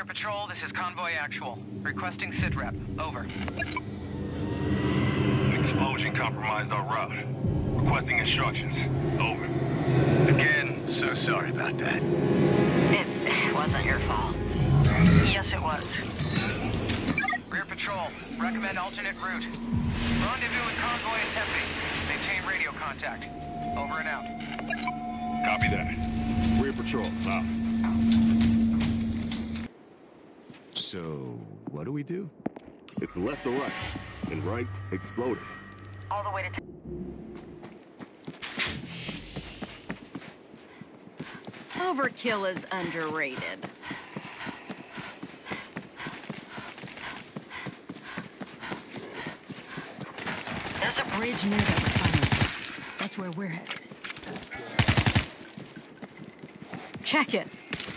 Patrol, this is Convoy Actual. Requesting SITREP. Over. An explosion compromised our route. Requesting instructions. Over. Again, so sorry about that. It wasn't your fault. Yes, it was. Rear Patrol, recommend alternate route. Rendezvous with Convoy at Tempe. Maintain radio contact. Over and out. Copy that. Rear Patrol, out. So, what do we do? It's left or right. And right, exploded. All the way to... Overkill is underrated. There's a Bridge near the refinery. That's where we're headed. Check it.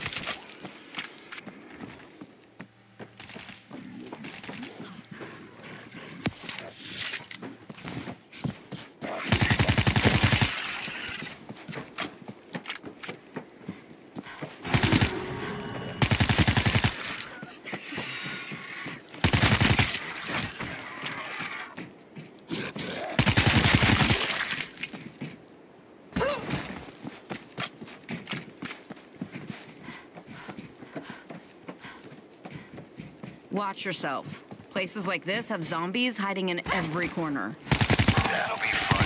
Watch yourself. Places like this have zombies hiding in every corner. That'll be fun,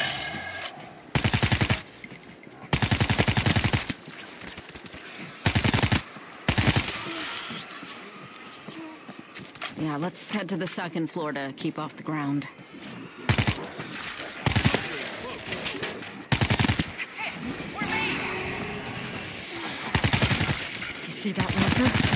Yeah, let's head to the second floor to keep off the ground. You see that worker?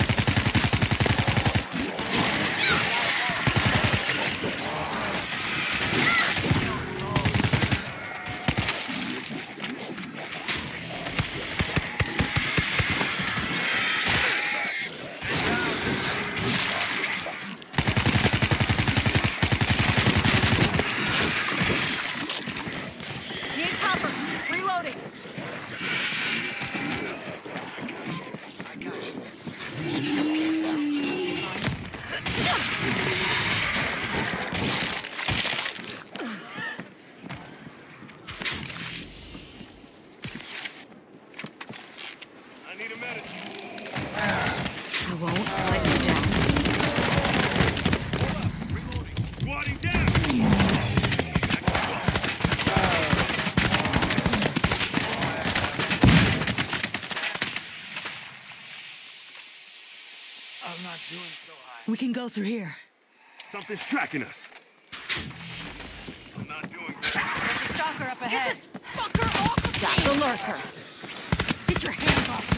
We can go through here. Something's tracking us. I'm not doing There's a stalker up ahead. Get this fucker off of Got me! the lurker. Get your hands off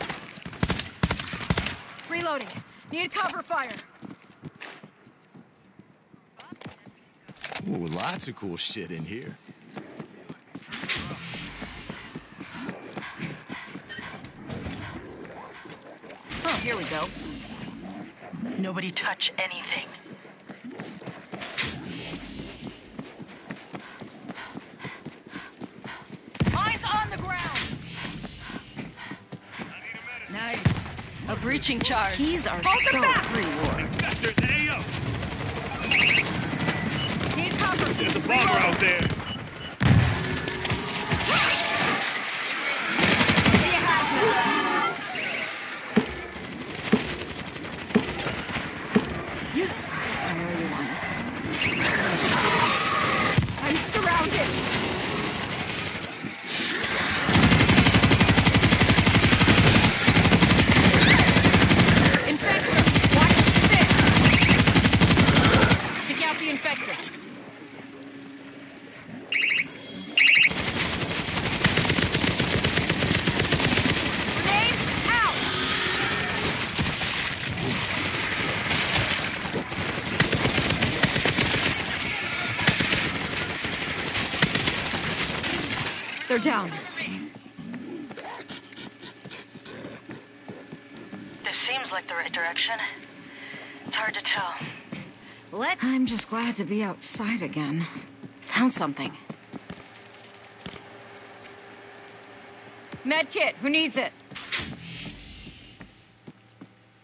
me! Reloading. Need cover fire. Ooh, lots of cool shit in here. Oh, here we go. Nobody touch anything. Eyes on the ground! Nice. A breaching charge. Keys are Hold so them back! pre-war. Infectors, AO! Need cover. There's a bomber out there. See a hazmat. I'm surrounded. Infector, watch the stick. Take out the infector. Grenade out. They're down. This seems like the right direction. It's hard to tell. I'm just glad to be outside again. Found something. Med kit, who needs it?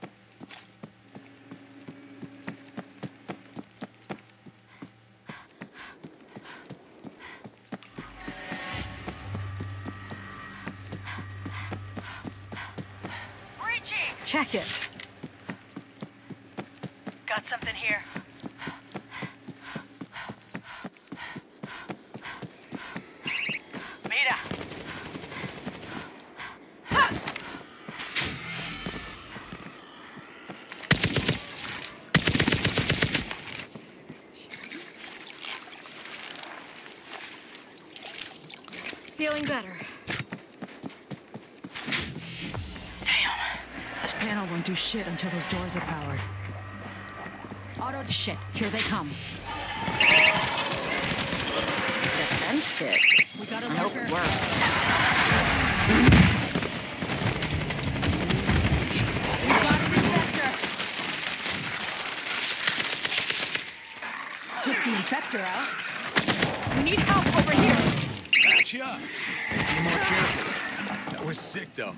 Check it. Got something here. Mira! Feeling better. This panel won't do shit until those doors are powered. Auto shit. Here they come. Defense kit. We got a I hope lurker. it works. We got a infector. Took the infector out. We need help over here. Patch up. Be more careful. That was sick, though.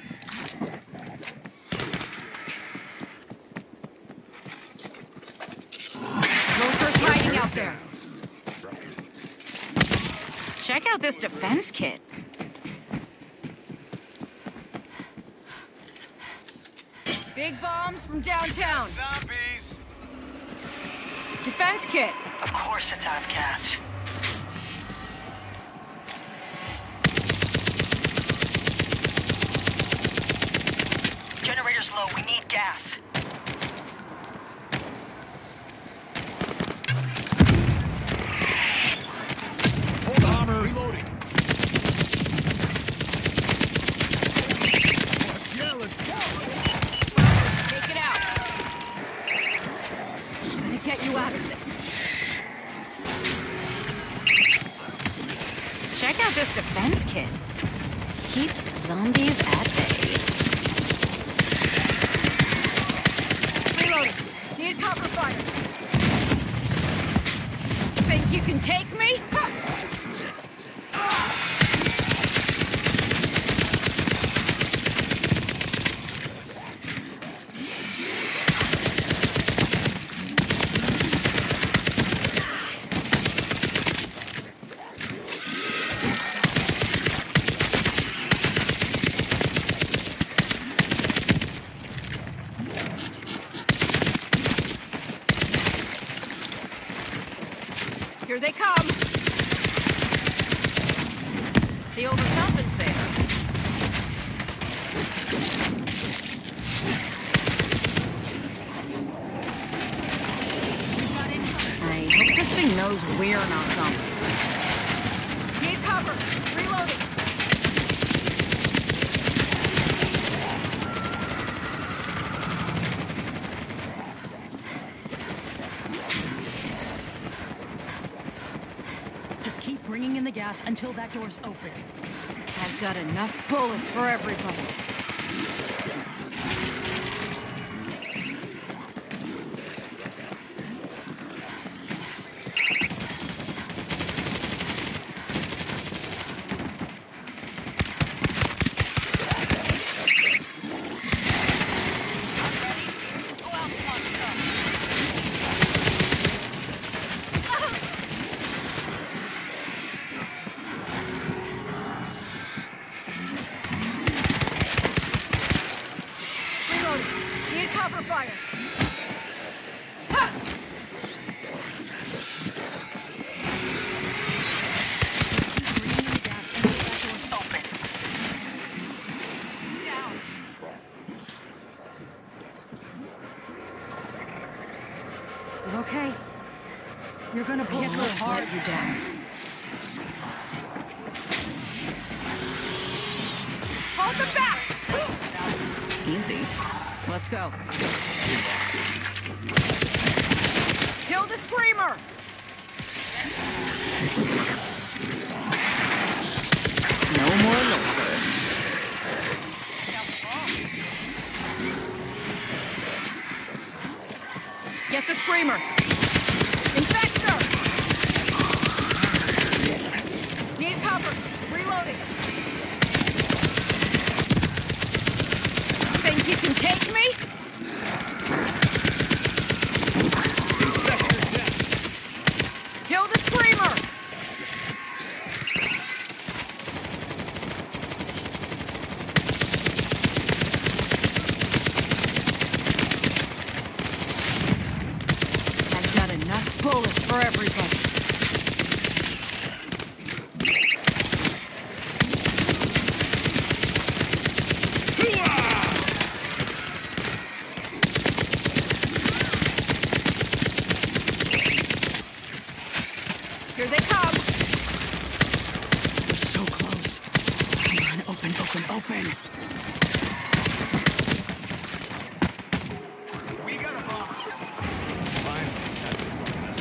Lurker's hiding out there. Check out this defense kit. Big bombs from downtown. Zombies! Defense kit. Of course it's out of gas. Generator's low. We need gas. Hold on, armor. Reloading. Yeah, let's go. Take it out. I'm gonna get you out of this. Check out this defense kit. Keeps zombies at bay. Reloading. Need copper fire. Think you can take me? Here they come. The overcompensator. I hope this thing knows we're not zombies. Need cover. Reloading. Just keep bringing in the gas until that door's open. I've got enough bullets for everybody. Reloading. Need cover fire. You okay? You're gonna be hit real hard. You down. Hold them back! Easy. Let's go. Kill the screamer! No more lurker. Get the screamer! Infector! Need cover. Reloading. Think you can take me? Kill the screamer! Open, open, open. We got a bomb. Finally, that took long enough.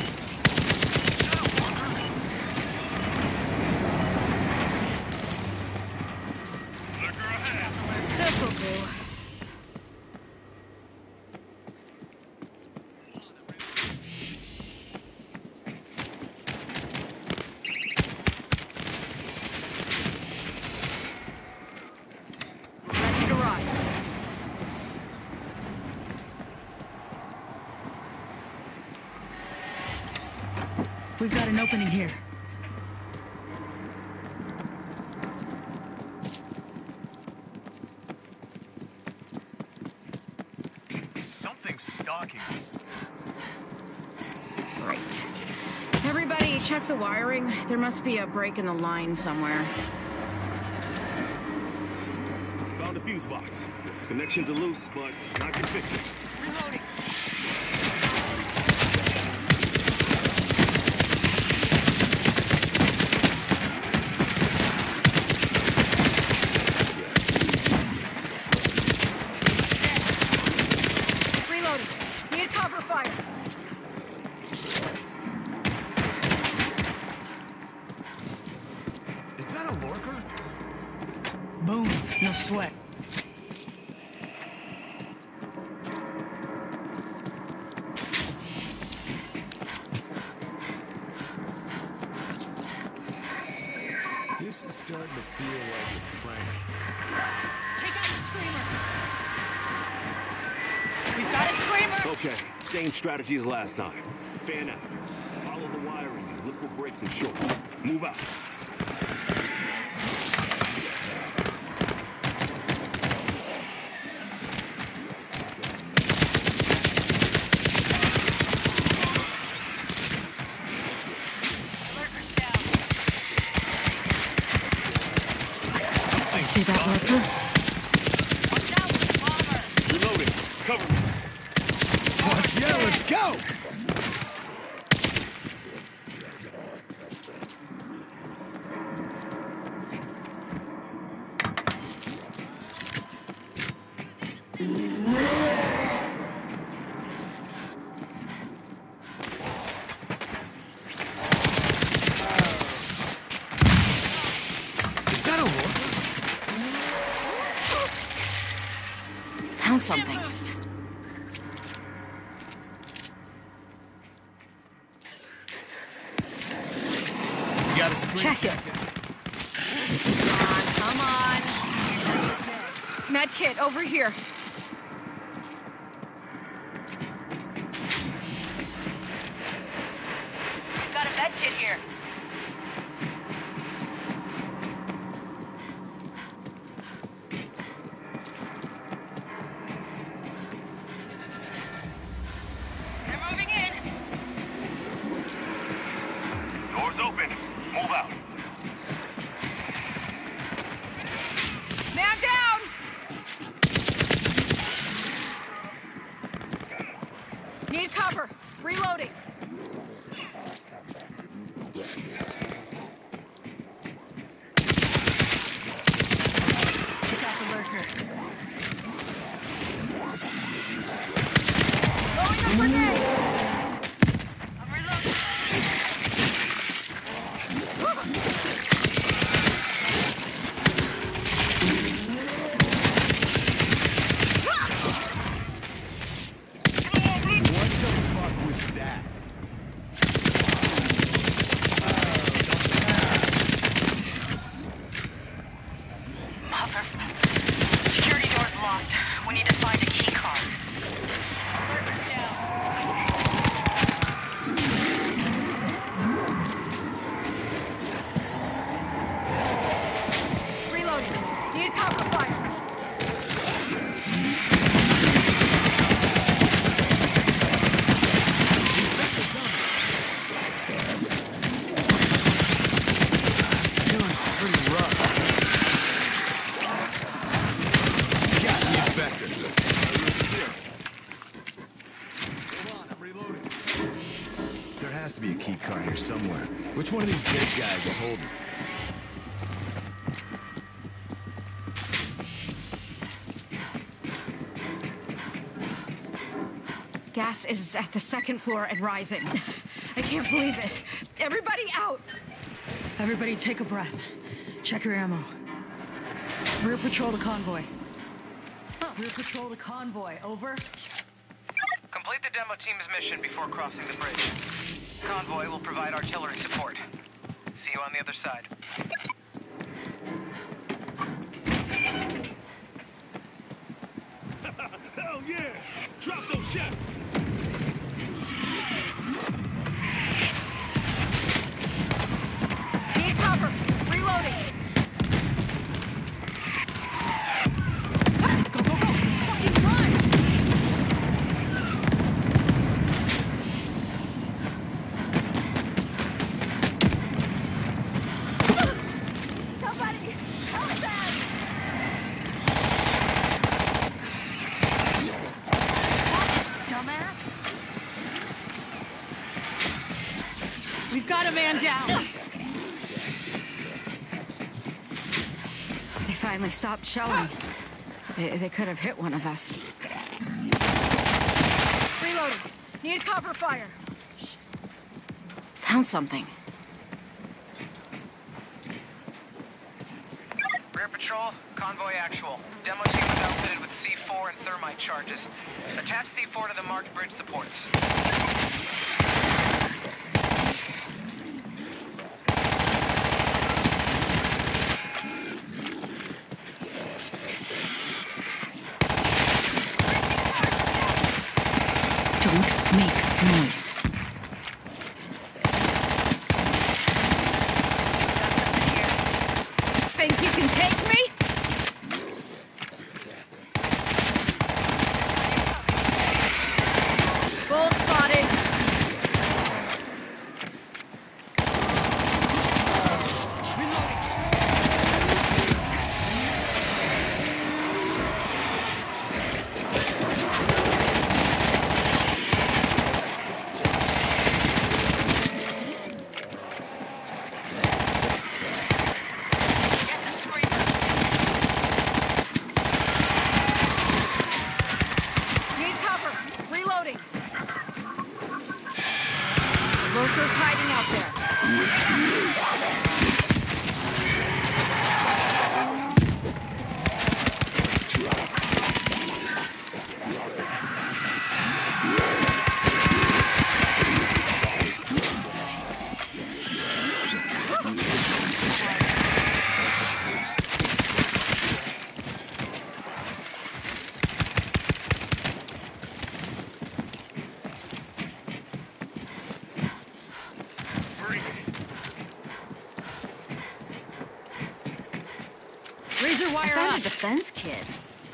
Liquor ahead. This'll do. Ready to ride. We've got an opening here. Something's stalking us. Great. Everybody, check the wiring. There must be a break in the line somewhere. Found a fuse box. Connections are loose, but I can fix it. Reloading. Reloading. Need cover fire. Is that a lurker? Boom. No sweat. This is starting to feel like a prank. Take out the screamer. We've got a screamer. Okay, same strategy as last time. Fan out. Follow the wiring and look for breaks and shorts. Move out. Lurker's down. See that lurker? Watch out, bomber. Reloading. Cover me. Fuck yeah, let's go! Is that a lurker? Found something. You got a screen? Check it. Come on. Med kit over here. We've got a med kit here. They're moving in. Doors open. Move out. Man down! Need cover. Reloading. Take out the lurker. Throwing a grenade. I'm reloading. What the fuck was that? Mother. Security door's locked. We need to find a key card. Lurker's down. Reloading. Need cover fire. Feeling pretty rough. Got me infected. Hold on, I'm reloading. There has to be a key card here somewhere. Which one of these dead guys is holding it? Gas is at the second floor and rising. I can't believe it. Everybody out! Everybody take a breath. Check your ammo. Rear patrol to convoy. Rear patrol to convoy, over. Complete the demo team's mission before crossing the bridge. Convoy will provide artillery support. See you on the other side. Hell yeah! Drop those shells! Need cover! Reloading! Go, go, go! Fucking run! Somebody! Help them! Dumbass! We've got a man down. They finally stopped shelling. They could have hit one of us. Reloading. Need cover fire. Found something. Rear patrol, convoy actual. Demo team was outfitted with C4 and thermite charges. Attach C4 to the marked bridge supports. Don't make noise. Think you can take me? Bull spotted. Need cover. Reloading. Lurkers hiding out there. Razor I wire found up. a defense kit.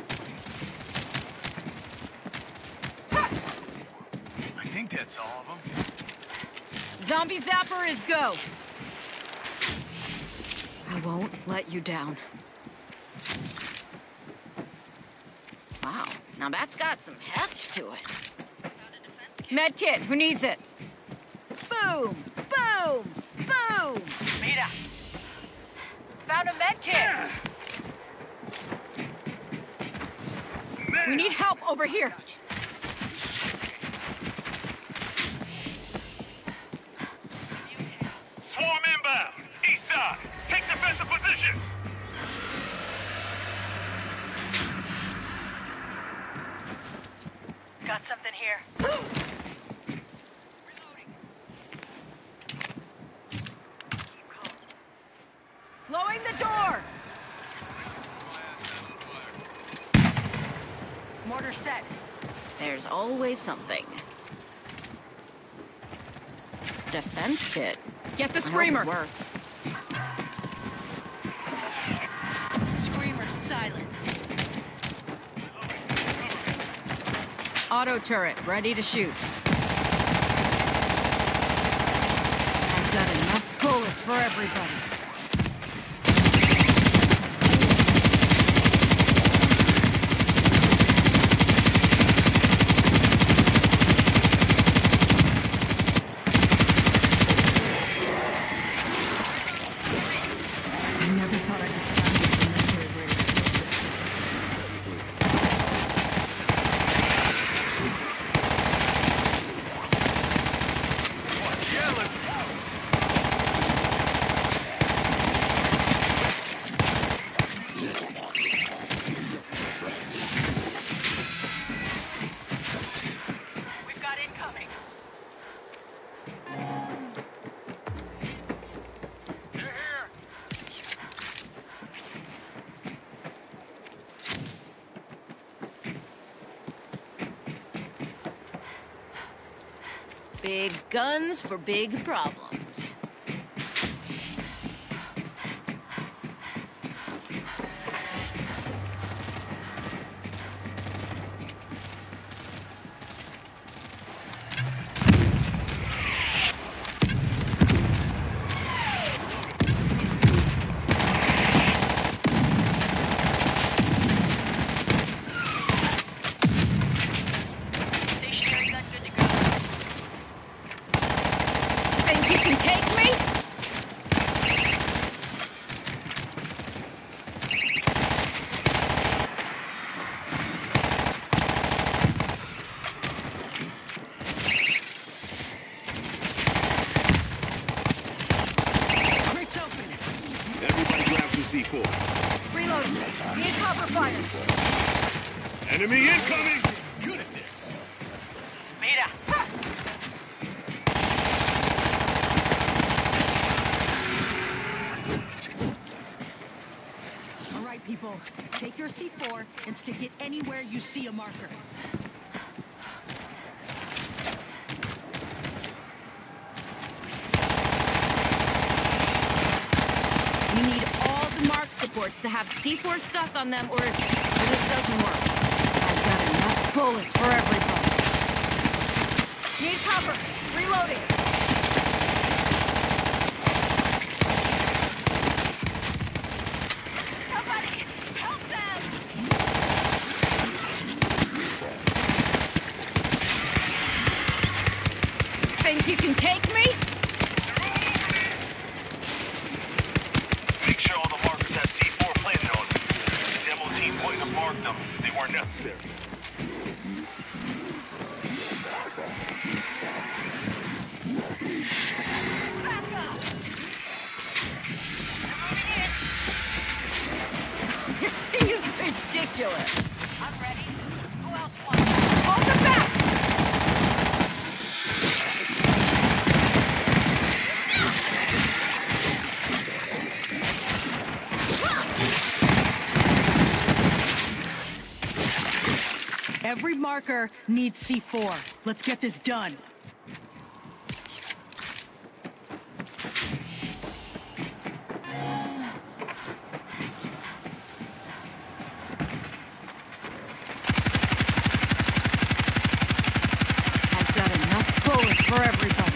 I think that's all of them. Zombie zapper is go. I won't let you down. Wow, now that's got some heft to it. Med kit, who needs it? Boom! Boom! Boom! Mira! Found a med kit! We need help over here. Swarm inbound! East side! Take defensive positions! Got something here. Blowing the door! Mortar set. There's always something. Defense kit. Get the screamer. Works. Screamer silent. Auto turret, ready to shoot. I've got enough bullets for everybody. I never thought I'd be surrounded by military grade explosives. Big guns for big problems. C4. Reloading. Need cover fire. Enemy incoming! Good at this. Mira! All right, people. Take your C4 and stick it anywhere you see a marker. We need all the mark supports to have C4 stuck on them, or this doesn't work. I've got enough bullets for everybody. Need cover. Reloading. Somebody, help them! Think you can take me? Make sure all the markers have C4 planted on them. The demo team wouldn't have marked them if they weren't necessary. Back up! This thing is ridiculous. I'm ready. Who else wants? Hold them back! Every marker needs C4. Let's get this done. I've got enough bullets for everybody.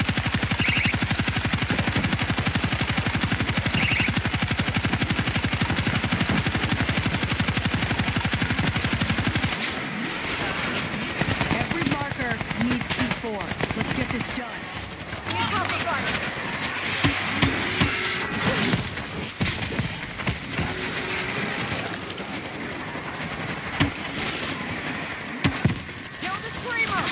Every marker needs C4. Let's get this done. Need cover fire. Kill the screamer!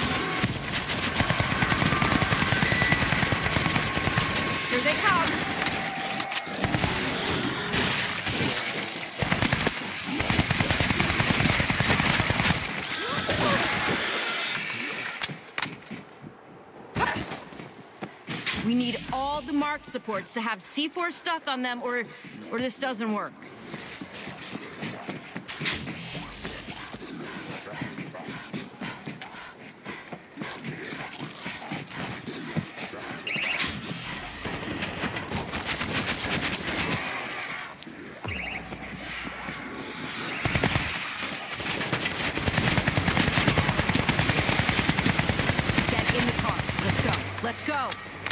Here they come! We need all the marked supports to have C4 stuck on them, or this doesn't work. Get in the car. Let's go. Let's go.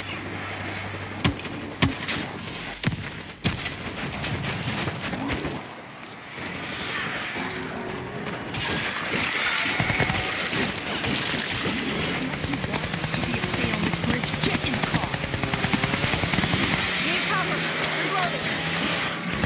Stay on this bridge. Get in the car. Need cover. Reloading.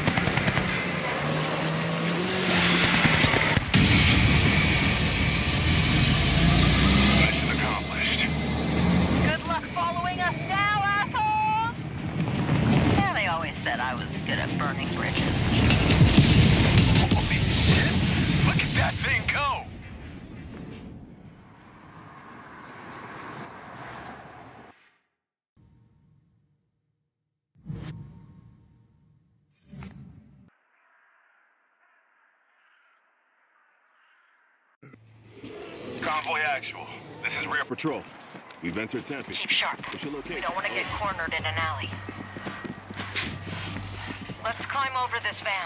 Mission accomplished. Good luck following us now, asshole! Yeah, they always said I was good at burning bridges. Holy shit! Look at that thing go! Convoy actual. This is rear Patrol. We've entered Tempe. Keep sharp. What's your location? We don't want to get cornered in an alley. Let's climb over this van.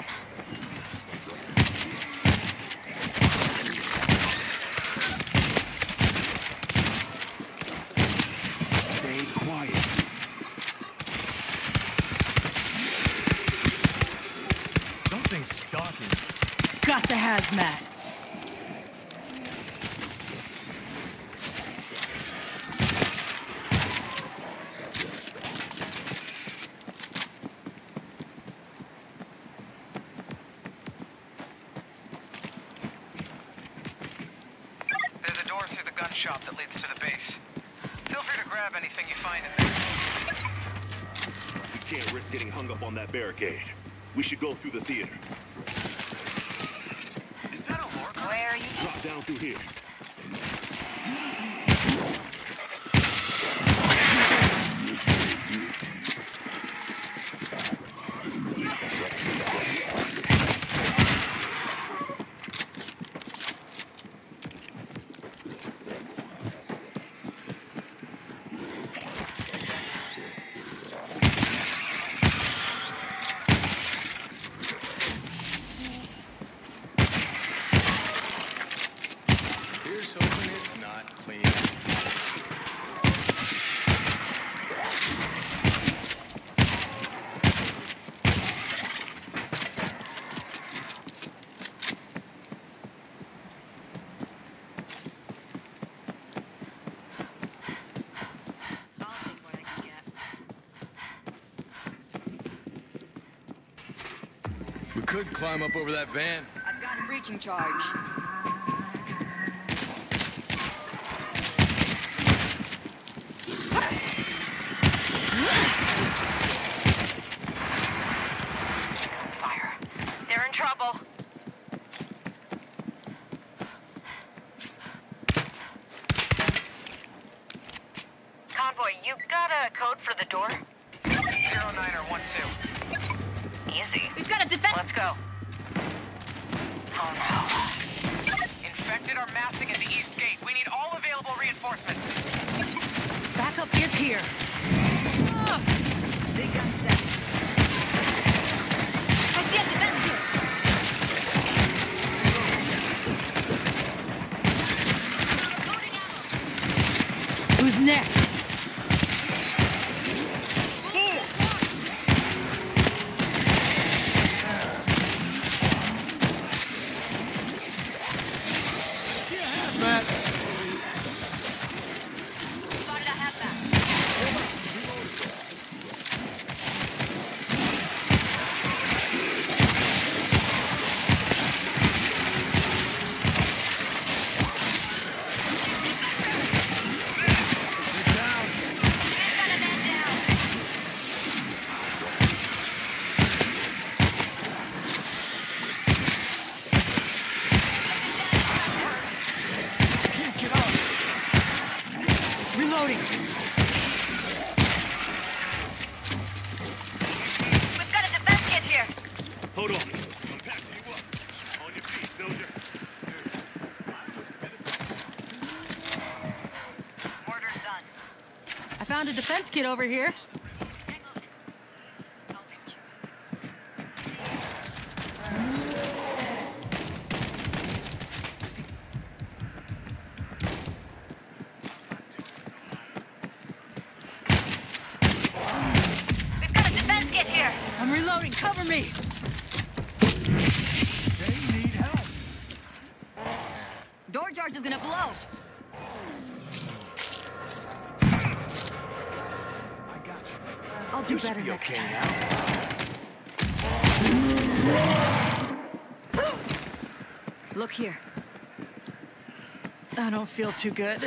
Stay quiet. Something's stalking us. Got the hazmat. There's a door through the gun shop that leads to the base. Feel free to grab anything you find in there. We can't risk getting hung up on that barricade. We should go through the theater. Is that a Lorca? Where are you? Drop down through here. Here's hoping it's not clean. I'll take what I can get. We could climb up over that van. I've got a breaching charge. Fire. They're in trouble. Convoy, you got a code for the door? 0912. Easy. We've got a defense. Let's go. Oh no. Infected are massing at the east gate. We need all available reinforcements. Backup is here. Big gun set. I see a defense here. Loading ammo. Who's next? See a hazmat. Spotted a hazmat. Reloading. We've got a defense kit here. Hold on. I'm patching you up. On your feet, soldier. Order's done. I found a defense kit over here. Hang on. I'll patch you up. We've got a defense kit here. I'm reloading. Cover me. They need help. Door charge is gonna blow. I'll do better next time. Look here. I don't feel too good.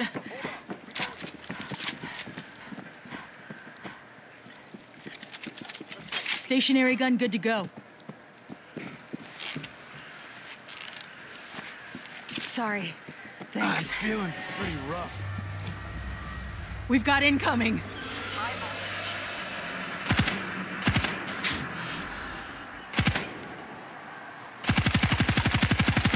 Stationary gun good to go. Sorry. I'm Thanks. feeling pretty rough. We've got incoming.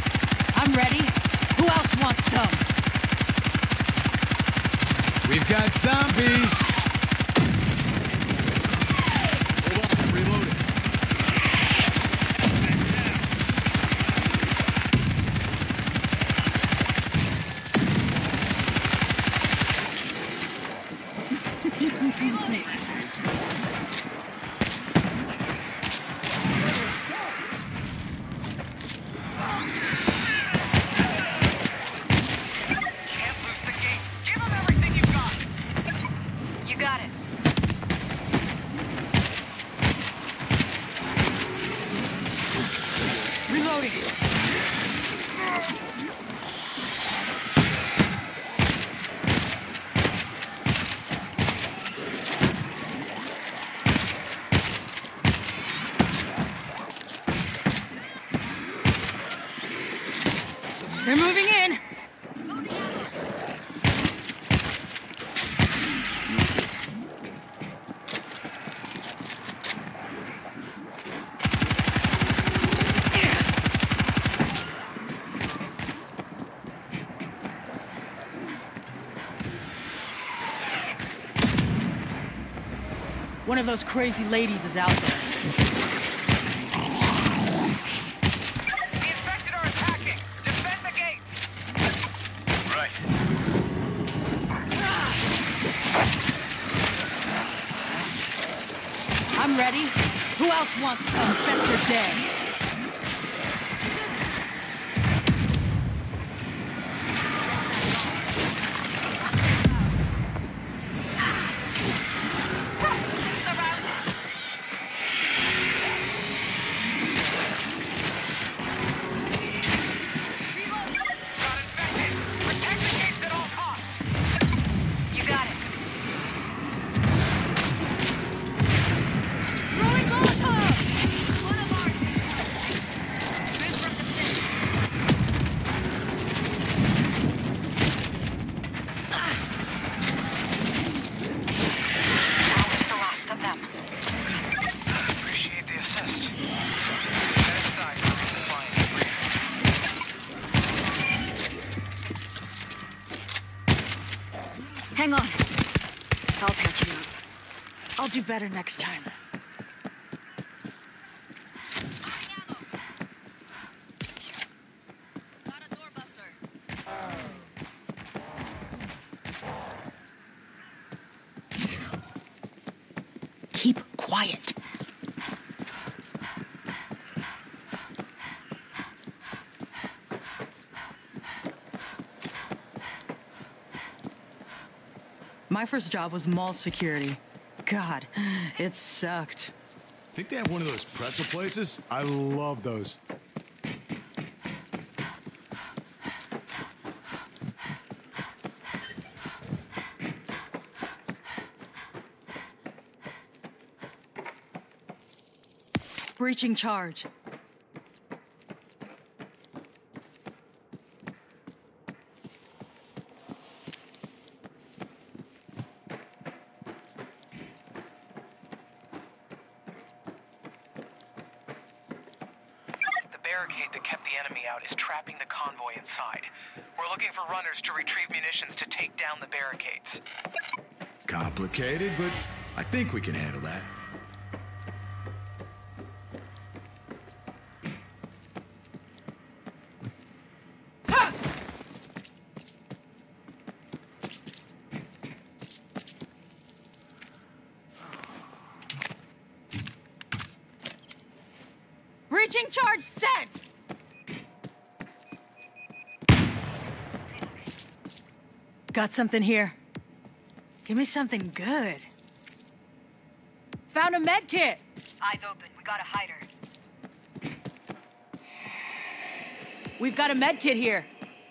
I'm ready. Who else wants some? We've got Reloading. They're moving in. One of those crazy ladies is out there. The infected are attacking! Defend the gate! Right. I'm ready. Who else wants to infect your day? Got infected! Protect the gates at all costs! You got it. Throwing Molotov! One of ours. Boost from the stick. That was the last of them. Appreciate the assist. Head inside for resupplying. Hang on. I'll patch you up. I'll do better next time. Got a doorbuster. Keep quiet. My first job was mall security. God, it sucked. Think they have one of those pretzel places? I love those. Breaching charge. The barricade that kept the enemy out is trapping the convoy inside. We're looking for runners to retrieve munitions to take down the barricades. Complicated, but I think we can handle that. Breaching charge set! Got something here. Give me something good. Found a med kit! Eyes open. We got a hider. We've got a med kit here.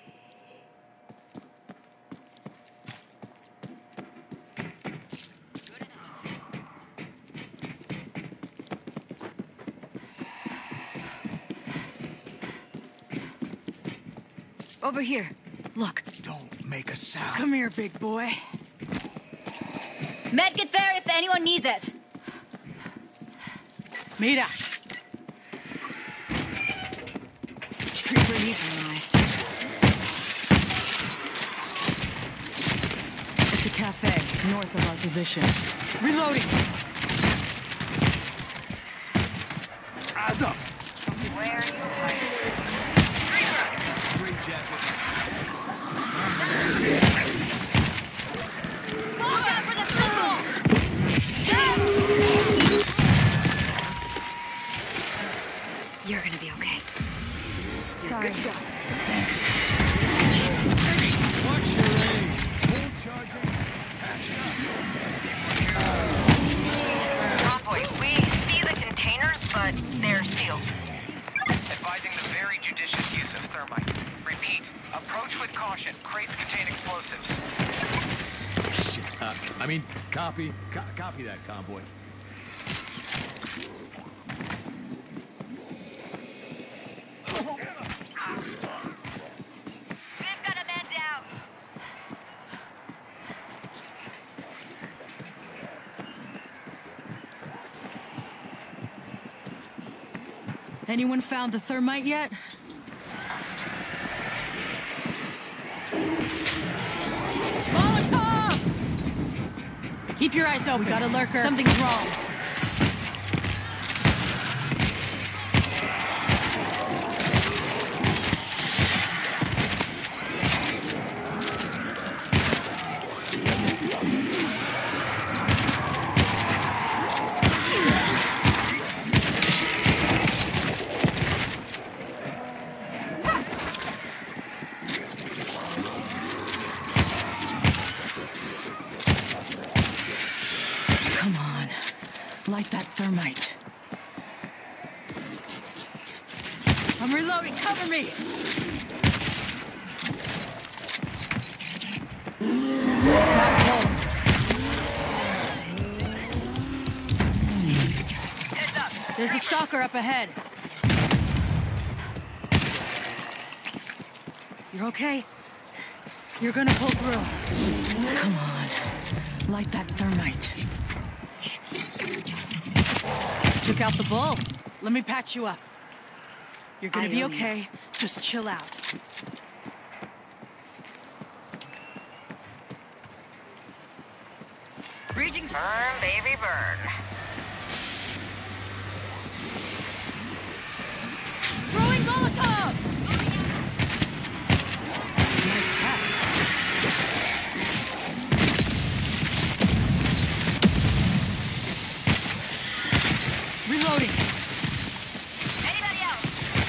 Good enough. Over here. Look. Don't make a sound. Come here, big boy. Medkit there if anyone needs it. Mira. Creeper neutralized. It's a cafe north of our position. Reloading. Eyes up. Where are you hiding? Straight jacket. Watch out for the signal! You're gonna be okay. Sorry. Thanks. Watch your aim. Full charging. Convoy, we see the containers, but they're sealed. advising the very judicious use of thermite. Repeat, approach with caution. Crates contain explosives. Shit. Copy. Copy that, convoy. We've got a man down. Anyone found the thermite yet? Molotov! Keep your eyes open. We got a lurker. Something's wrong. Come on. Light that thermite. I'm reloading. Cover me! Heads up. There's a stalker up ahead. You're okay? You're gonna pull through. Come on. Light that thermite. Took out the bull. Let me patch you up. You're gonna be okay. Just chill out. Breaching. Burn, baby, burn. Throwing Molotov! Nice hat. Reloading. Anybody else?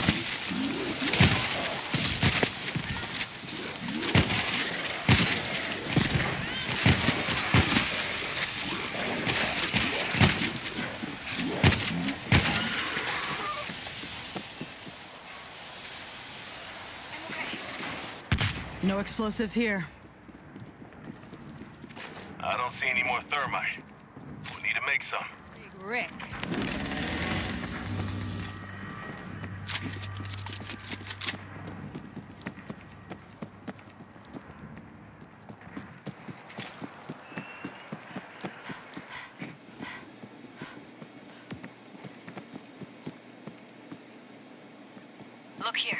No explosives here. I don't see any more thermite. We need to make some. Big Rick. Look here.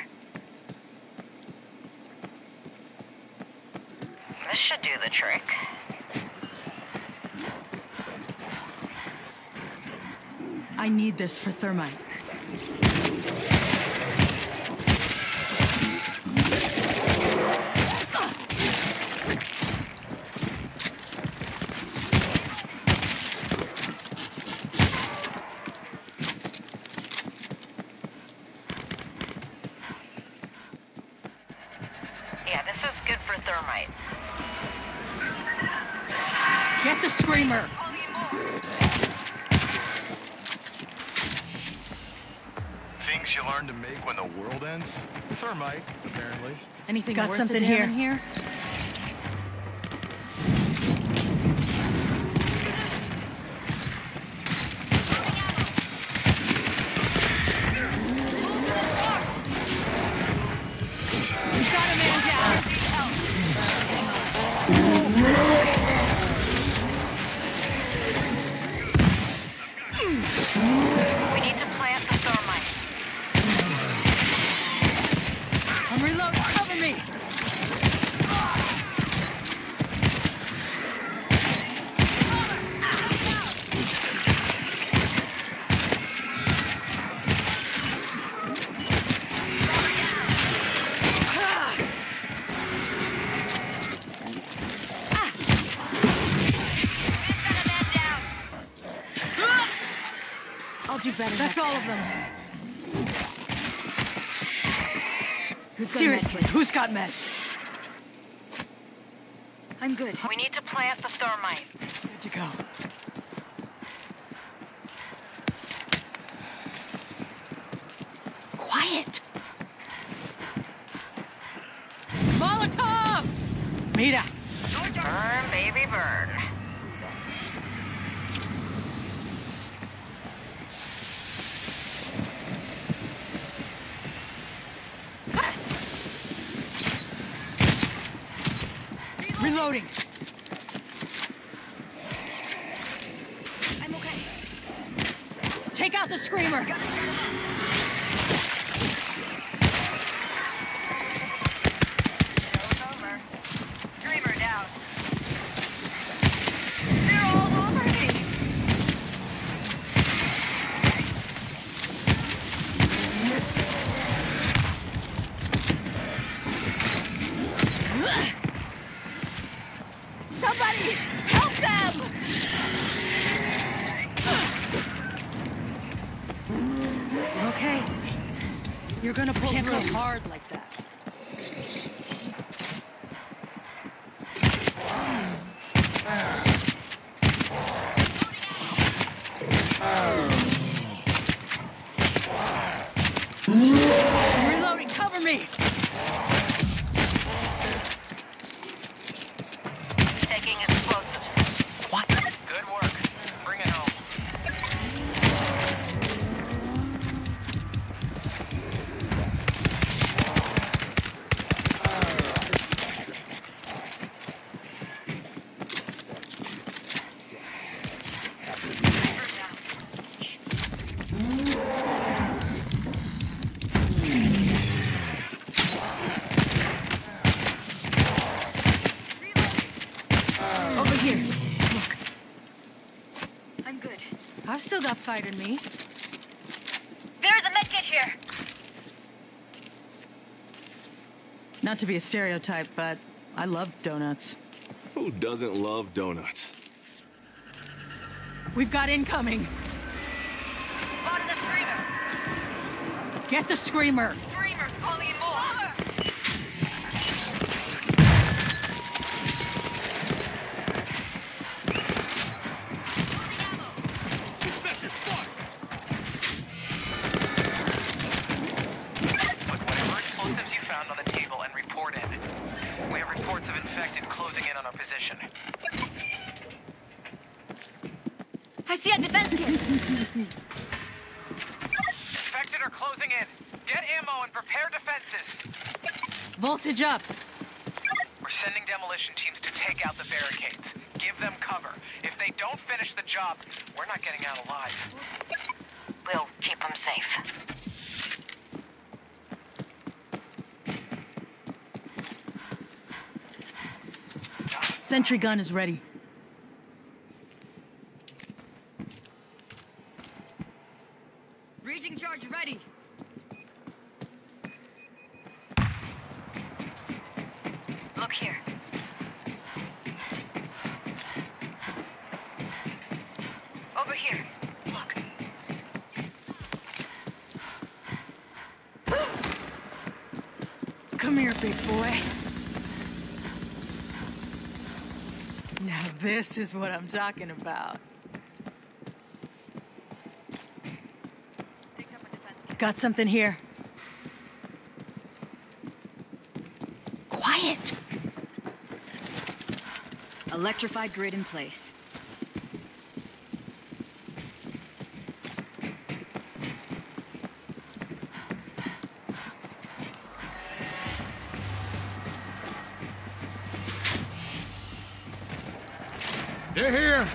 This should do the trick. I need this for thermite. Yeah, this is good for thermite. Get the screamer! Things you learn to make when the world ends? Thermite, apparently. Anything Got worth something a damn here. in here? We got a man down. We need to plant the thermite. I'm reloading. Cover me. I'll do better. That's next all time. of them. Who's got Seriously, meds? who's got meds? I'm good. We need to plant the thermite. Good to go. Quiet. Quiet! Molotov! Mira! Burn, baby, burn. Reloading! I'm okay. Take out the screamer! Show's over. Screamer down. They're all over me. Somebody! Help them! Okay. You're gonna pull through hard like that. Reloading, cover me! Taking explosives. What? Good work. Bring it home. Over here. Look, I'm good. I've still got fight in me. There's a medkit here. Not to be a stereotype, but I love donuts. Who doesn't love donuts? We've got incoming. Spotted the screamer. Get the screamer. Screamer's calling in more. Put whatever explosives you found on the table and report in. We have reports of infected closing in on our position. I see a defense kit. Infected are closing in. Get ammo and prepare defenses. Voltage up. We're sending demolition teams to take out the barricades. Give them cover. If they don't finish the job, we're not getting out alive. We'll keep them safe. Sentry gun is ready. Breaching charge ready. Look here. Over here. Look. Come here, big boy. Now this is what I'm talking about. Picked up a defense kit. Got something here. Quiet! Electrified grid in place. They're here!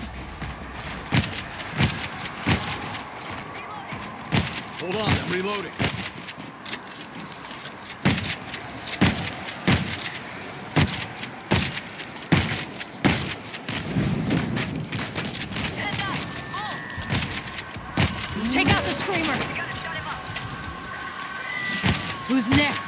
Hold on, I'm reloading. Take out the screamer! Who's next?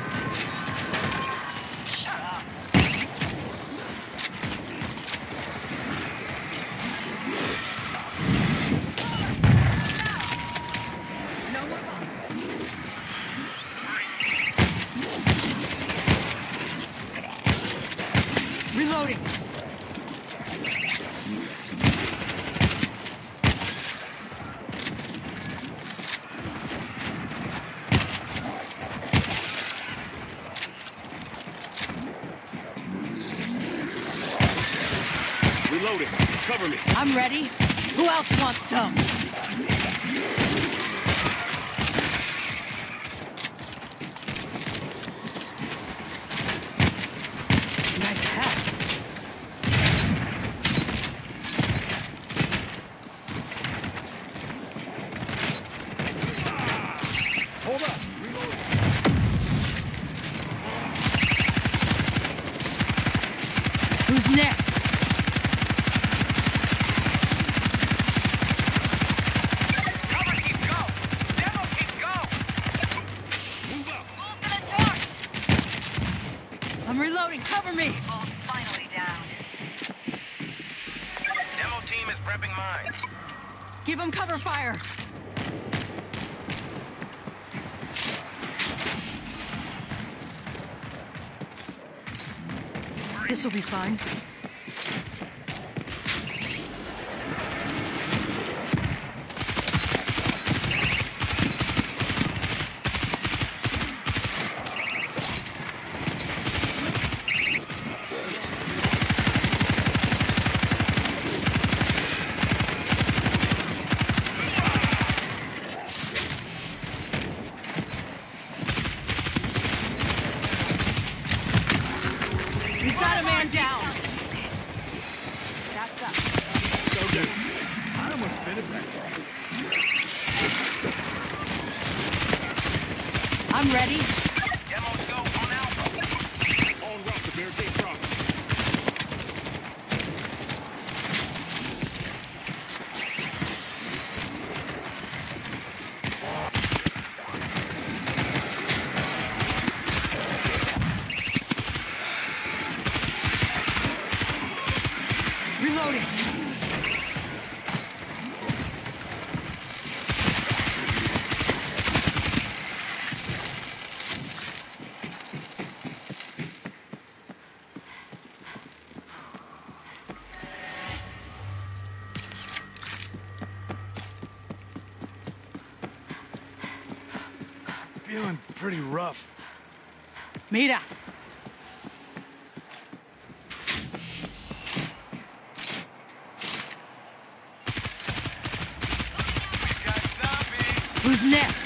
Reloading! Cover me. I'm ready. Who else wants some? Nice hat. Hold up. Reloading. Who's next? Cover keep go! Demo keep go! Move out. Move to the door! I'm reloading. Cover me. All finally down. Demo team is prepping mines. Give him cover fire. This'll be fine. We've got a man down. That's up. Go get him. I almost spit it back. I'm ready. Demos go on Alpha. En route to barricade Bravo. Reloading. Feeling pretty rough. Mira. Got zombies! Who's next?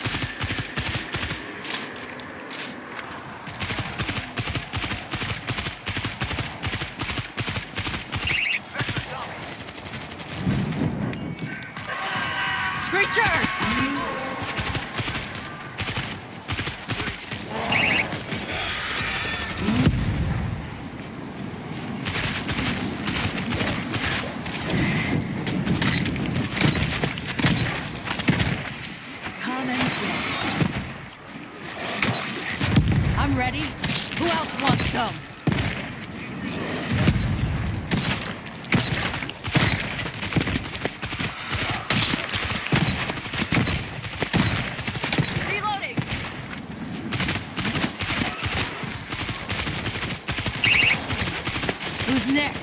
Screecher! Come and get. I'm ready. Who else wants some? Reloading! Who's next?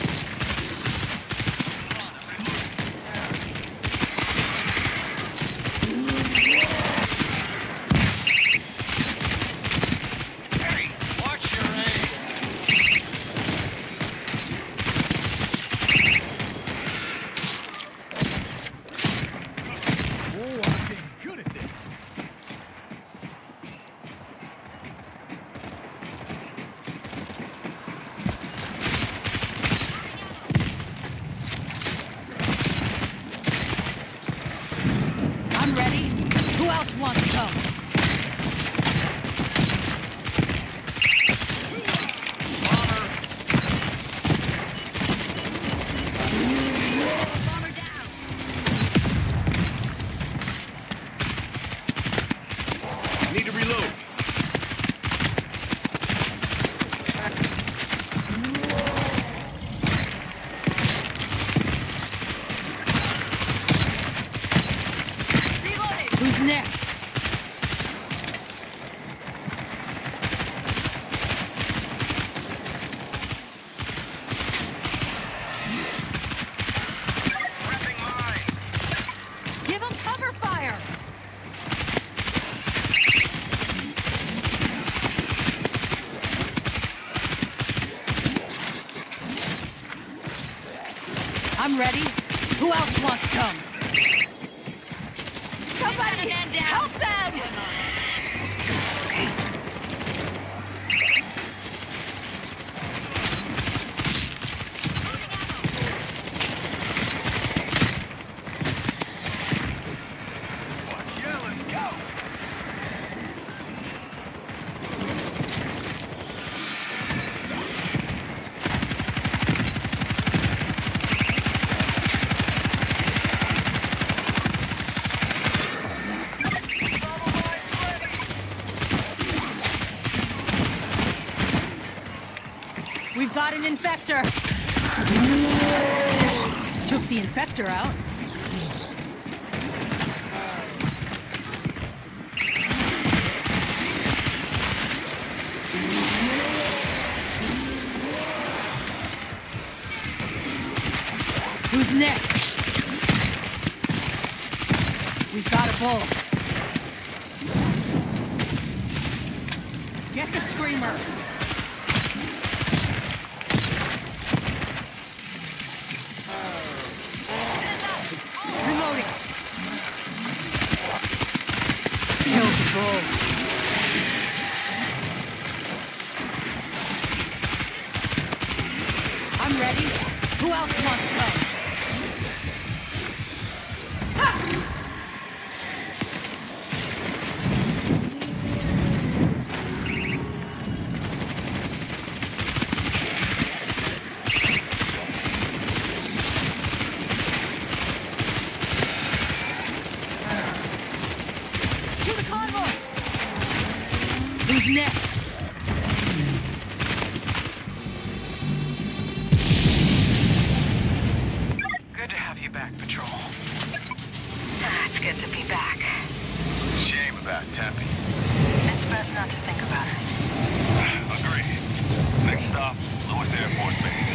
Hey, watch your aim! Oh, I'm getting good at this. I'm ready. Who else wants some? Bomber down! Need to reload. Reloading! Who's next? Prepping mines! Give him cover fire. You ready? Who else wants some? Somebody help them! Yeah, let's go! We've got an infector! Took the infector out. Who's next? We've got a bull. Get the screamer. Reloading. Kill the bull. I'm ready. Who else wants some? To the convoy! Who's next? Good to have you back, Patrol. It's good to be back. Shame about Tempe. It's best not to think about it. Agreed. Next stop, Lewis Air Force Base.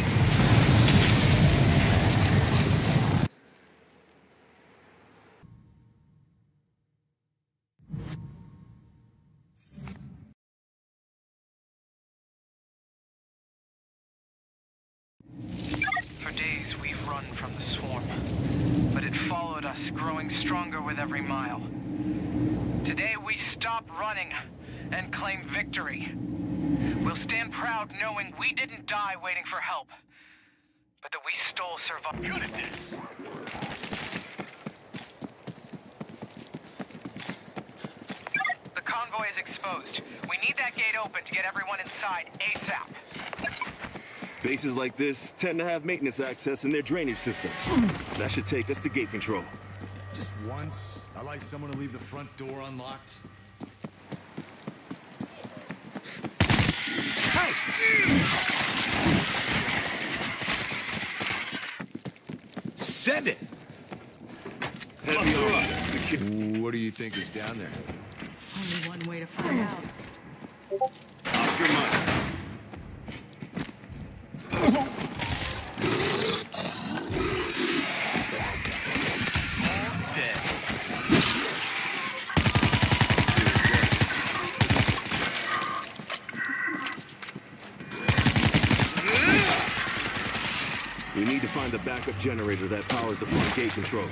For days, we've run from the swarm, but it followed us, growing stronger with every mile. Today, we stop running and claim victory. We'll stand proud knowing we didn't die waiting for help, but that we stole survival. Good at this. The convoy is exposed. We need that gate open to get everyone inside ASAP. Bases like this tend to have maintenance access in their drainage systems. That should take us to gate control. Just once, I like someone to leave the front door unlocked. Tight! Send it! Heavy on. Secure. What do you think is down there? Only one way to find out. Oscar Mike. We need to find the backup generator that powers the front gate control.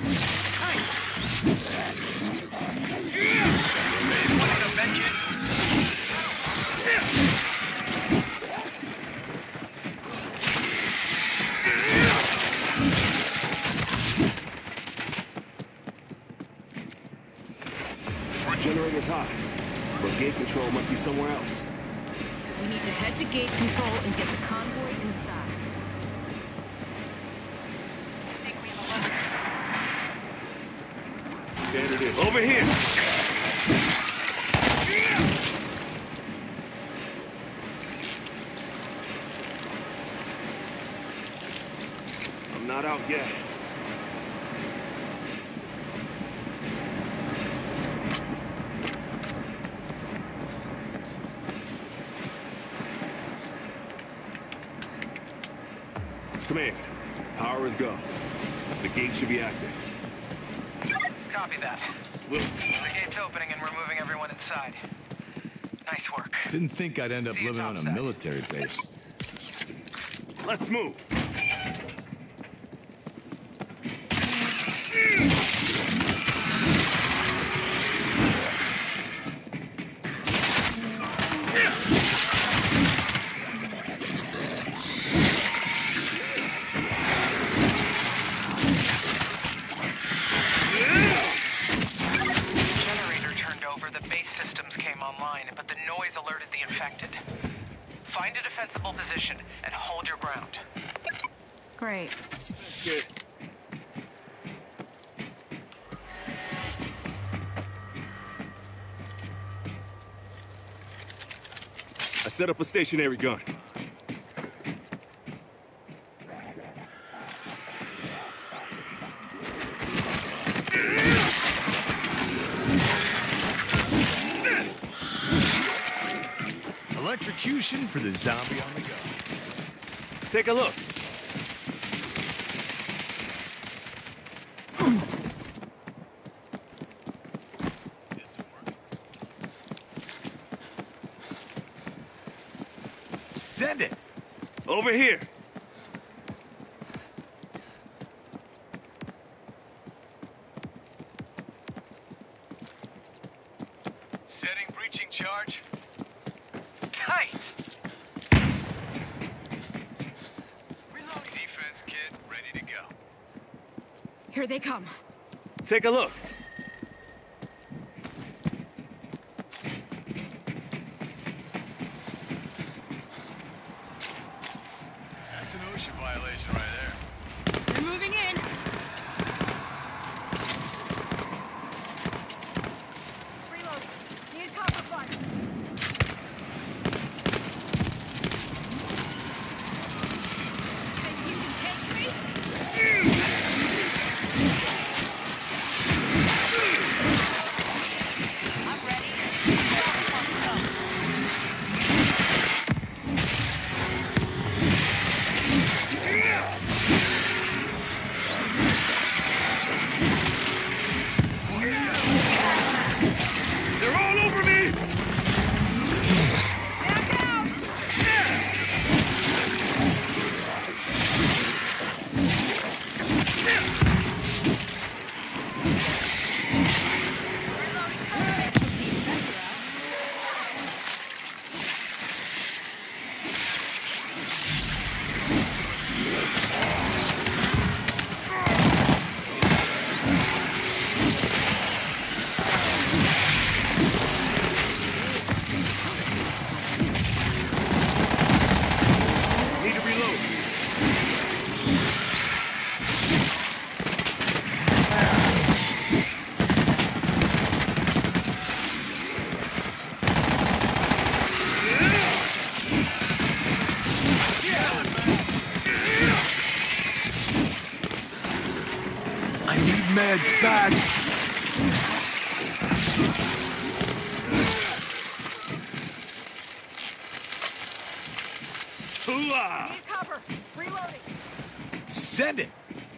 Generator's hot, but gate control must be somewhere else. We need to head to gate control and get the convoy inside. There it is. Over here! I'm not out yet. Command, power is go. The gate should be active. Copy that. The gate's opening and we're moving everyone inside. Nice work. Didn't think I'd end up See you living on a topside. military base. Let's move. turned over, the base systems came online, but the noise alerted the infected. Find a defensible position and hold your ground. Great. Good. I set up a stationary gun. Electrocution for the zombie on the go. Take a look. Send it! Over here. Setting breaching charge. Tight! Reloading. Defense kit ready to go. Here they come. Take a look. That's an OSHA violation right there. They're moving in. Reloading. Need copper fire. Think you can take me? I'm ready. They're all over me! Back out! Need to reload. I need meds back! Hooah! Need cover. Reloading. Send it!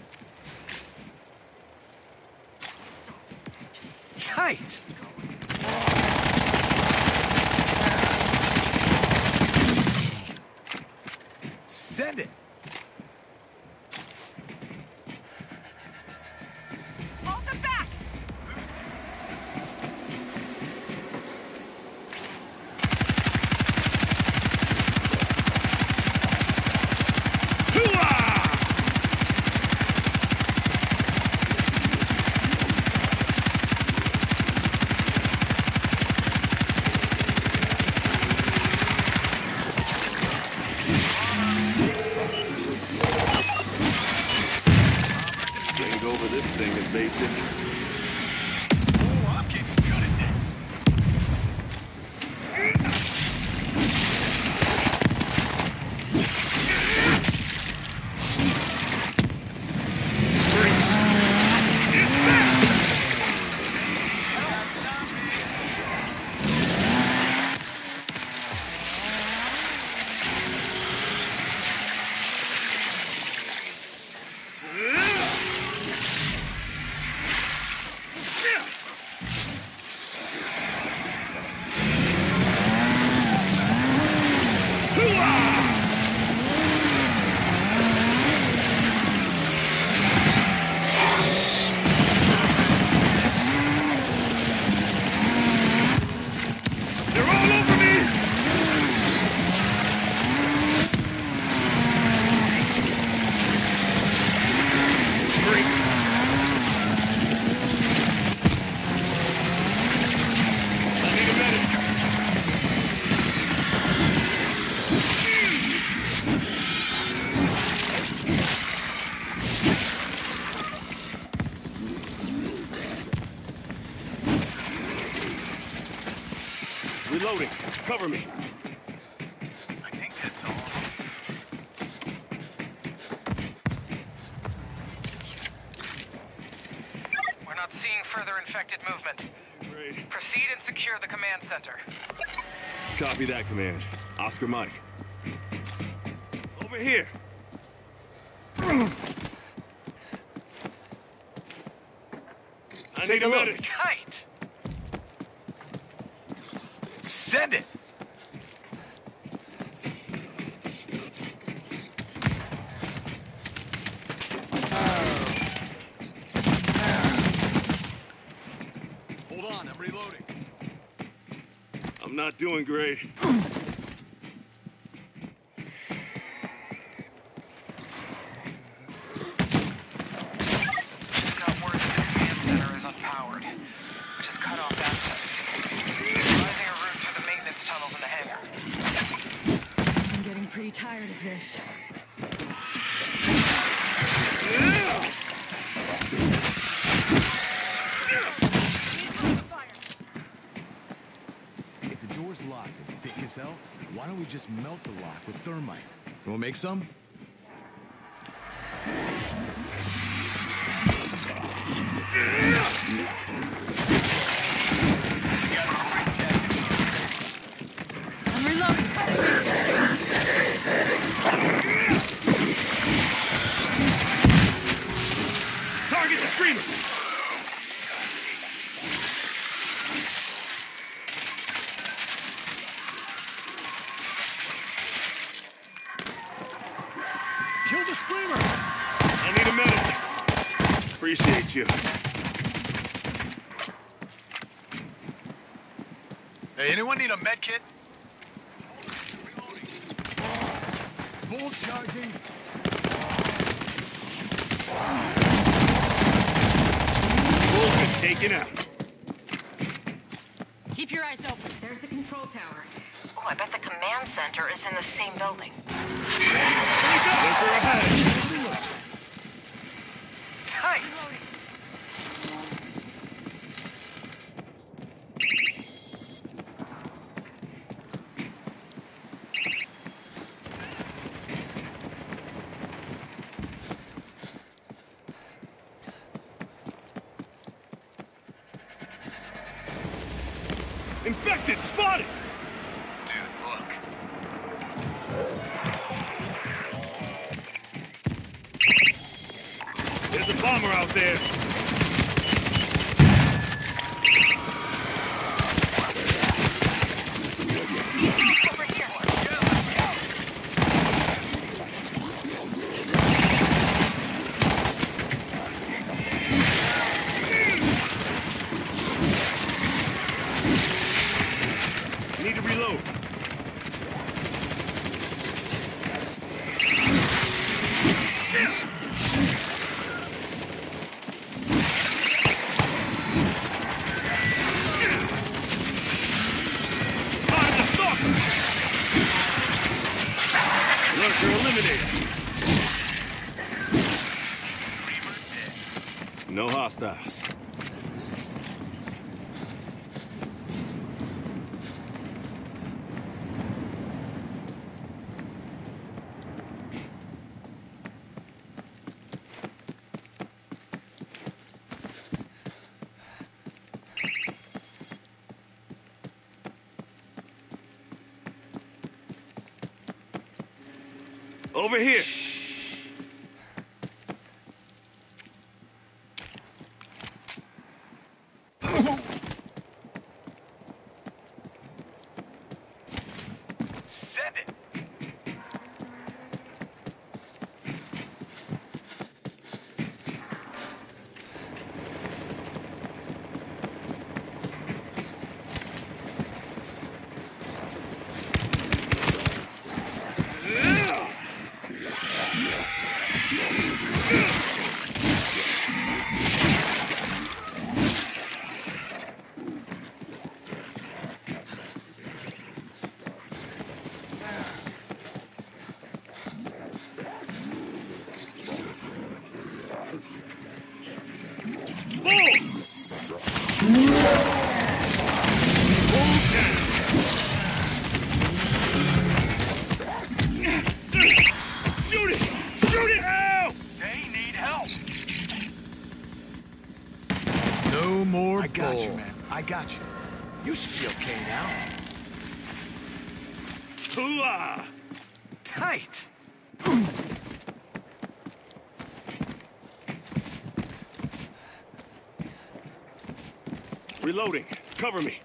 Tight! Send it! Hold them back. Getting over this thing is basic. Oh, I'm getting good at this. Reloading. Cover me. I think that's all. We're not seeing further infected movement. Great. Proceed and secure the command center. Copy that, Command. Oscar Mike. Over here. I need a medic. Tight! Send it! Hold on, I'm reloading. I'm not doing great. Just got word that the command center is unpowered, which has cut off access. Devising a route through the maintenance tunnels in the hangar. I'm getting pretty tired of this. If the door's locked and thick as hell, why don't we just melt the lock with thermite? You wanna make some? I'm reloading. Target the screamer! Kill the screamer! I need a medic. Appreciate you. Hey, anyone need a med kit? Bull charging! Bull's been taken out. Keep your eyes open. There's the control tower. Oh, I bet the command center is in the same building. Look for a hatch. Tight! Infected! Spotted! Dude, look. There's a bomber out there. Over here! Need to reload. Spotted the stalker! Lurker eliminated. No hostiles. Over here. Send it. got you. You should be okay now. Hooah! Tight! Reloading. Cover me.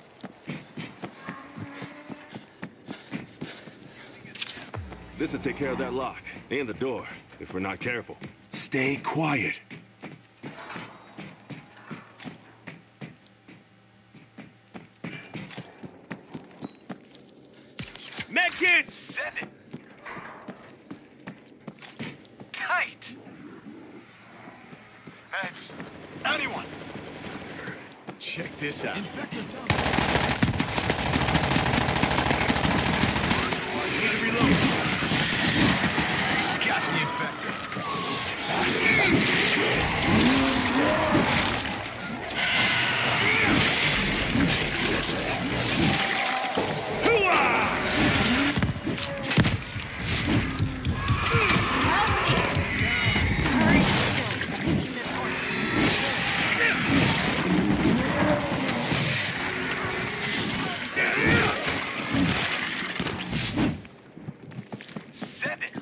This'll take care of that lock and the door, if we're not careful. Stay quiet. Medkit! Send it. Tight! Heads. Anyone? Check this out. Infectors up. Need to reload. Got the infector. Send it.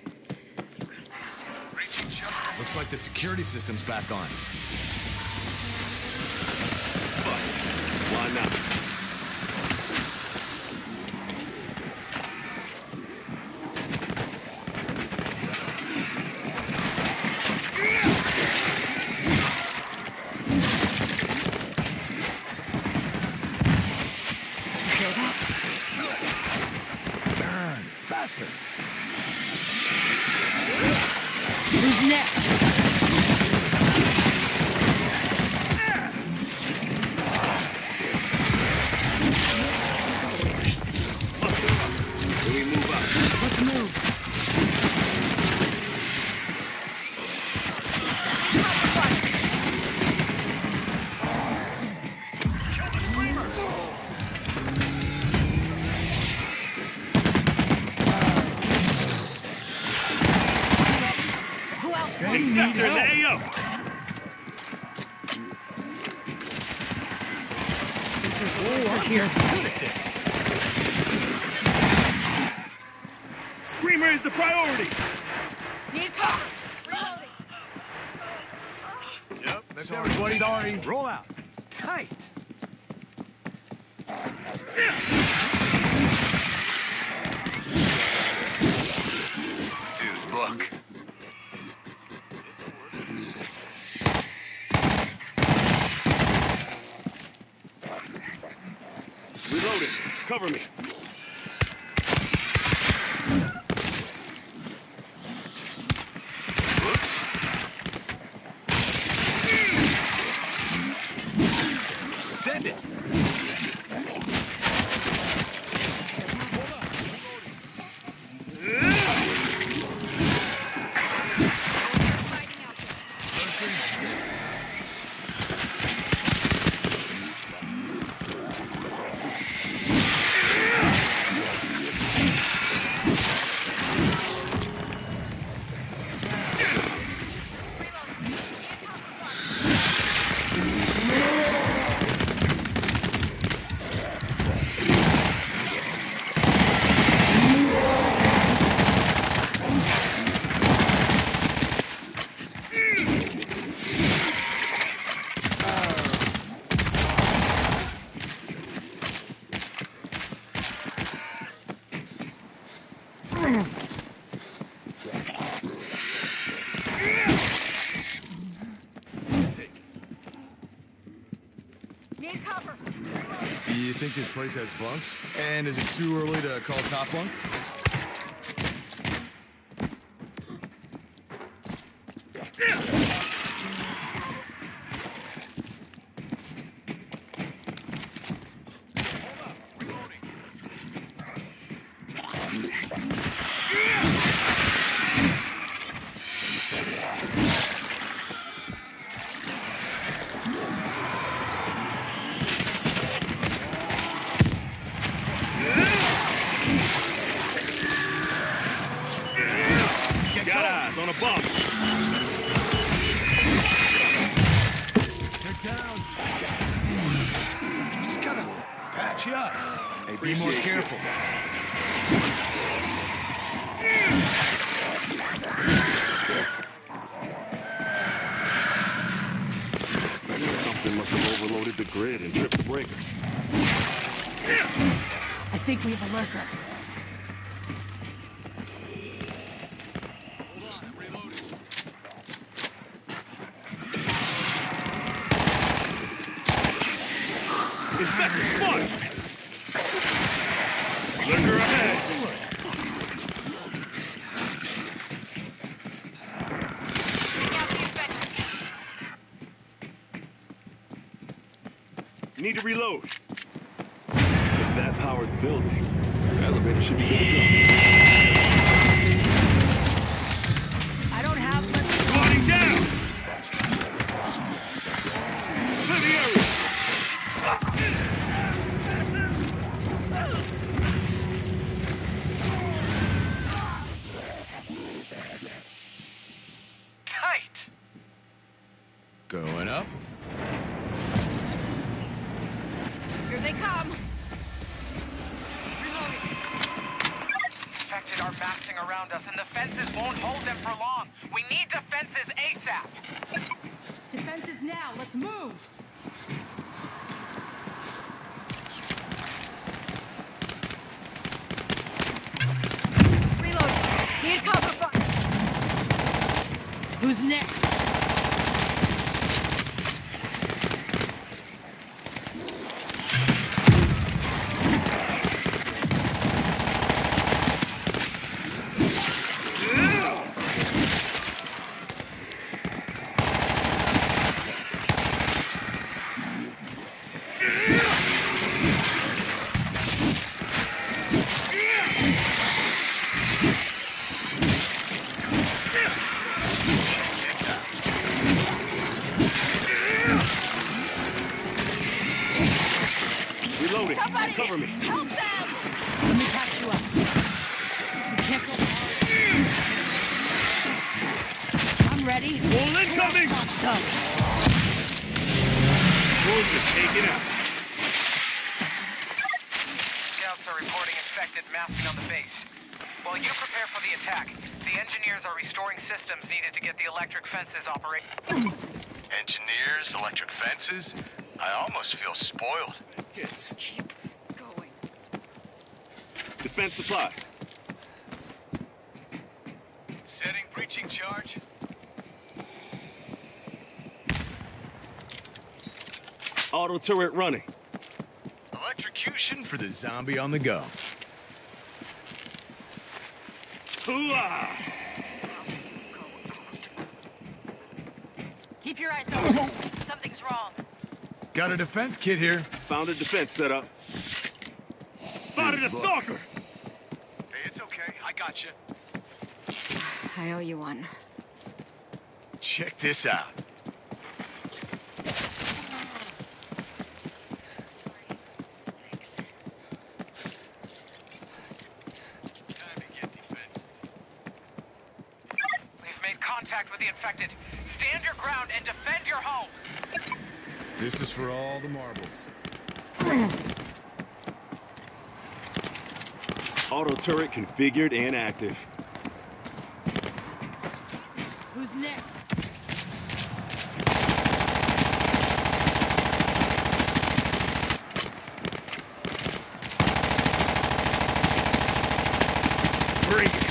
Reaching shelter. Looks like the security system's back on. Why not? Burn! Faster! Who's next? Can we move up? Let's move. Who else? They need Sector, help. there you go. Here. Good at this. Screamer is the priority. Need cover. Yep, that's everybody. Sorry. Roll out. Tight. Dude, look. Reloading. Cover me. Whoops. Send it. Take it. Need cover. Do you think this place has bunks? And is it too early to call top bunk? Got eyes on a bump. They're down. shot. Hey, be more careful. Something must have overloaded the grid and tripped the breakers. I think we have a lurker. Hold on, I'm reloading. Inspector Smart! Lurker ahead! Need to reload. If that powered the building, the elevator should be good to go. I don't have much. Squatting down! Clear the area! Tight! Going up. Here they come. Infected are massing around us, and the fences won't hold them for long. We need defenses ASAP. Defenses now. Let's move. Reload. Need cover fire. Who's next? Reloading. Somebody Cover me. help them! Let me patch you up. We can't go. I'm ready. Wall incoming! Done. Drones are taken out. Scouts are reporting infected massing on the base. While you prepare for the attack, the engineers are restoring systems needed to get the electric fences operating. Engineers, electric fences. I almost feel spoiled. Kids. Keep going. Defense supplies. Setting breaching charge. Auto turret running. Electrocution For the zombie on the go. Hooah! Keep your eyes open. Something's wrong. Got a defense kit here. Found a defense setup. Spotted a Dude, look. stalker! Hey, it's okay. I got you. I owe you one. Check this out. Time to get defense. We've made contact with the infected. Stand your ground and defend your home. This is for all the marbles. Auto turret configured and active. Who's next? Bring it.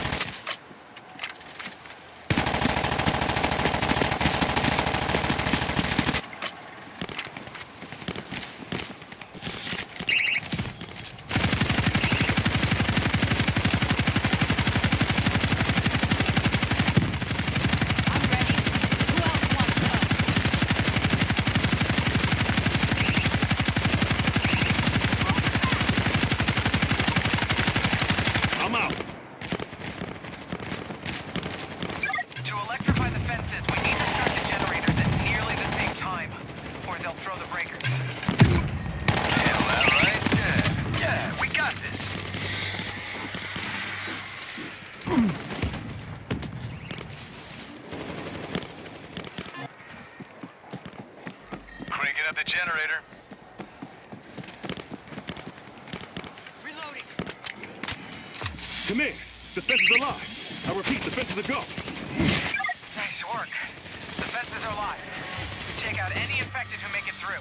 Come in. The fence is alive. I repeat, the fence is a go. Nice work. The fences are live. Take out any infected who make it through.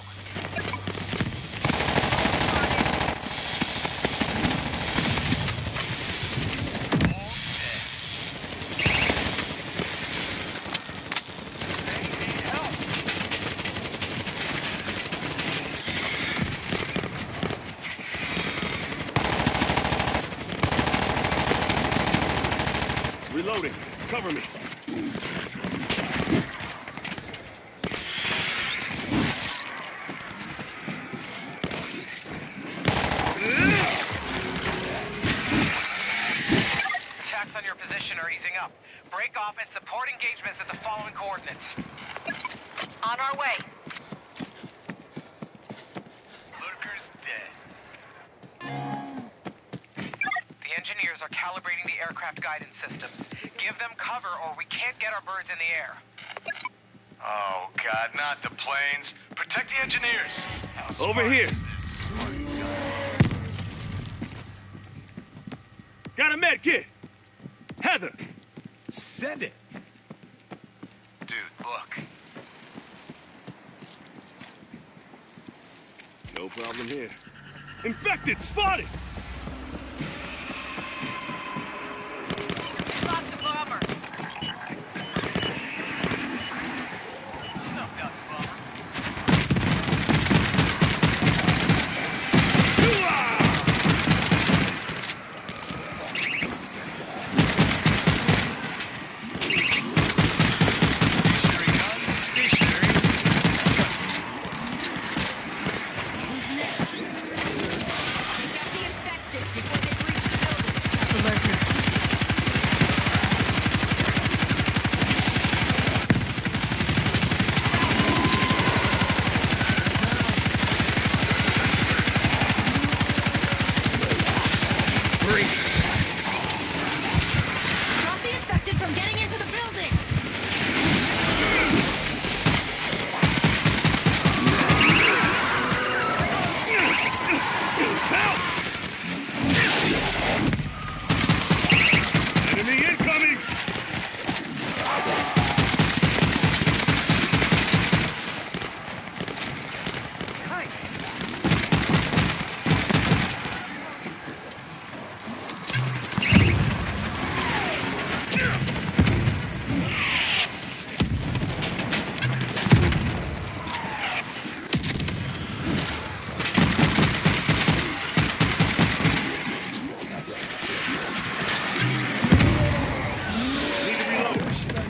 Reloading. Cover me. Attacks on your position are easing up. Break off and support engagements at the following coordinates. On our way. Lurker's dead. The engineers are calibrating the aircraft guidance systems. Give them cover or we can't get our birds in the air. Oh, God, not the planes. Protect the engineers. Over here. Got a med kit. Heather. Send it. Dude, look. No problem here. Infected! Spotted! Stop the bomber! Stuffed out the bomber. Stop the infected from getting into the building! Enemy incoming! Need to reload.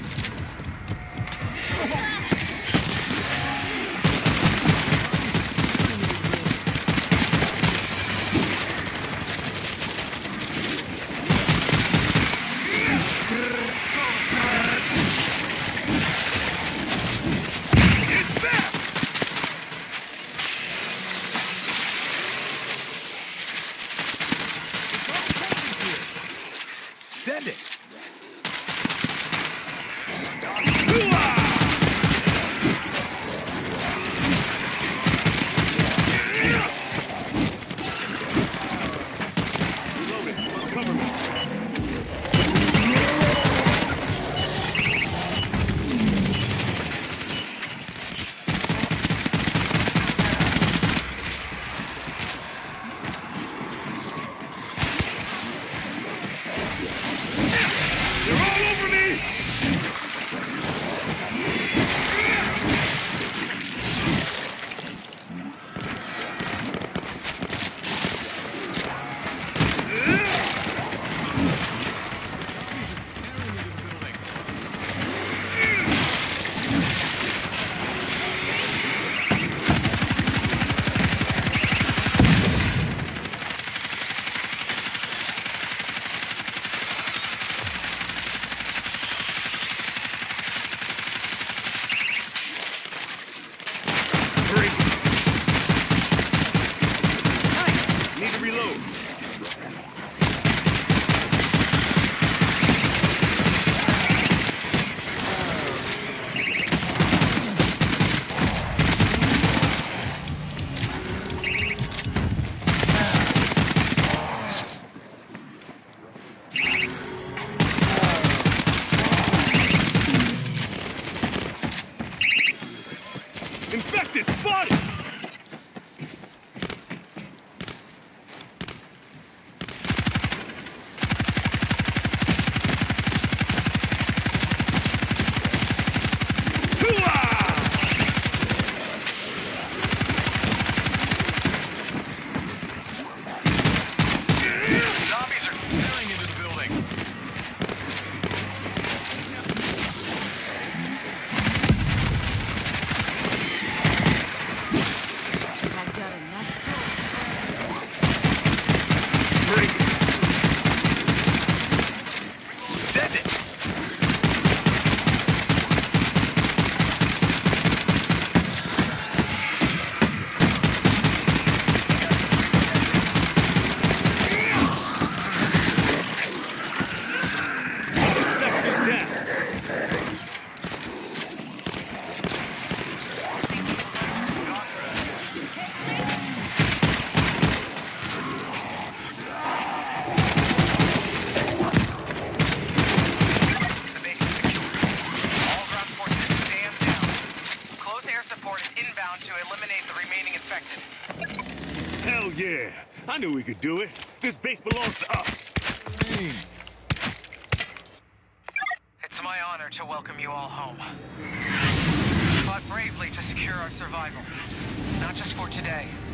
It's back! Send it. Reloading. Cover me. Hell yeah. I knew we could do it. This base belongs to us. It's my honor to welcome you all home. You fought bravely to secure our survival. Not just for today,